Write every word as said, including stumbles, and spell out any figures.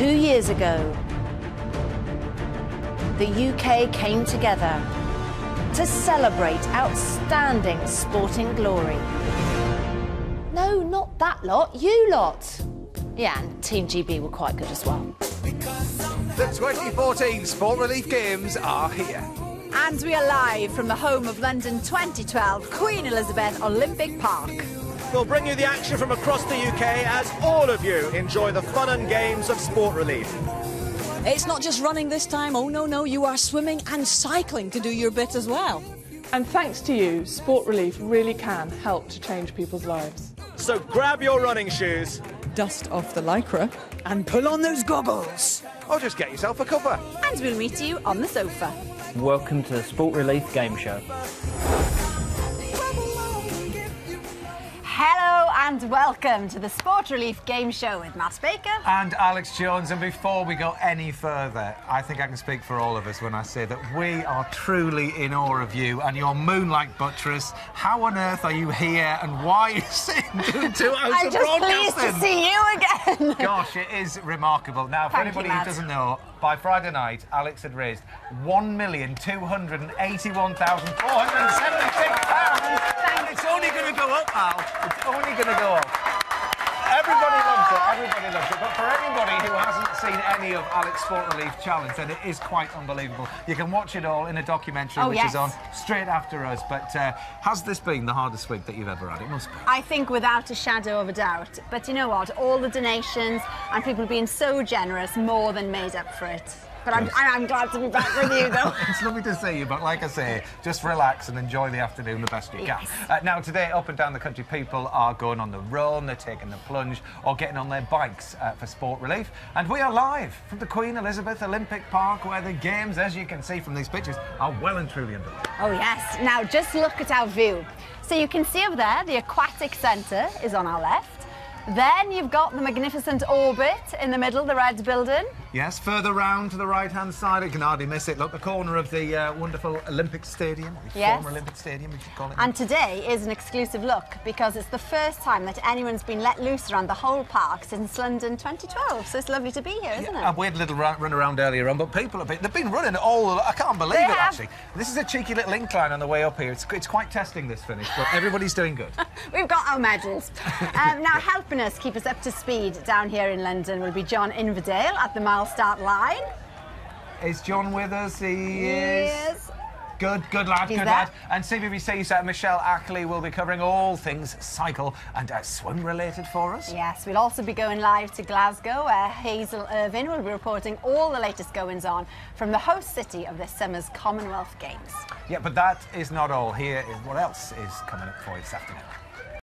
Two years ago, the U K came together to celebrate outstanding sporting glory. No, not that lot, you lot. Yeah, and Team G B were quite good as well. The twenty fourteen Sport Relief Games are here. And we are live from the home of London twenty twelve Queen Elizabeth Olympic Park. We'll bring you the action from across the U K as all of you enjoy the fun and games of Sport Relief. It's not just running this time, oh no, no, you are swimming and cycling to do your bit as well. And thanks to you, Sport Relief really can help to change people's lives. So grab your running shoes, Dust off the lycra and pull on those goggles. Or just get yourself a cover. And we'll meet you on the sofa. Welcome to the Sport Relief Game Show. Hello and welcome to the Sport Relief Game Show with Matt Baker. And Alex Jones. And before we go any further, I think I can speak for all of us when I say that we are truly in awe of you and your moon-like buttress. How on earth are you here and why are you sitting doing two hours I'm of just broadcasting? pleased to see you again. Gosh, it is remarkable. Now, for Thank anybody you, who Matt. doesn't know, by Friday night, Alex had raised one million two hundred eighty-one thousand four hundred seventy-six pounds. And it's only going to go up, Al. It's only going to go up. Everybody loves it, everybody loves it. But for anybody who hasn't seen any of Alex Sport Relief Challenge, then it is quite unbelievable. You can watch it all in a documentary Oh, which yes. is on straight after us. But uh, has this been the hardest week that you've ever had? It must be. I think without a shadow of a doubt. But you know what? All the donations and people being so generous more than made up for it. But I'm, I'm glad to be back with you, though. It's lovely to see you, but like I say, just relax and enjoy the afternoon the best you can. Yes. Uh, now, today, up and down the country, people are going on the run, they're taking the plunge, or getting on their bikes uh, for sport relief. And we are live from the Queen Elizabeth Olympic Park, where the games, as you can see from these pictures, are well and truly underway. Oh, yes. Now, just look at our view. So you can see over there, the Aquatic Centre is on our left. Then you've got the magnificent Orbit in the middle, the red building. Yes, further round to the right-hand side, you can hardly miss it. Look, the corner of the uh, wonderful Olympic Stadium, the Yes. former Olympic Stadium, if you call it. And today is an exclusive look because it's the first time that anyone's been let loose around the whole park since London twenty twelve. So it's lovely to be here, isn't Yeah, it? we had a little run, run around earlier on, but people have been, they've been running all, I can't believe They it, have. actually. This is a cheeky little incline on the way up here. It's, it's quite testing, this finish, but everybody's doing good. We've got our medals. um, now, helping us keep us up to speed down here in London will be John Inverdale at the mile start line. Is John with us? He Yes. is. Good, good lad, He's good there. lad. And C B B C's uh, Michelle Ackley will be covering all things cycle and uh, swim related for us. Yes, we'll also be going live to Glasgow, where Hazel Irvine will be reporting all the latest goings-on from the host city of this summer's Commonwealth Games. Yeah, but that is not all. Here is what else is coming up for you this afternoon.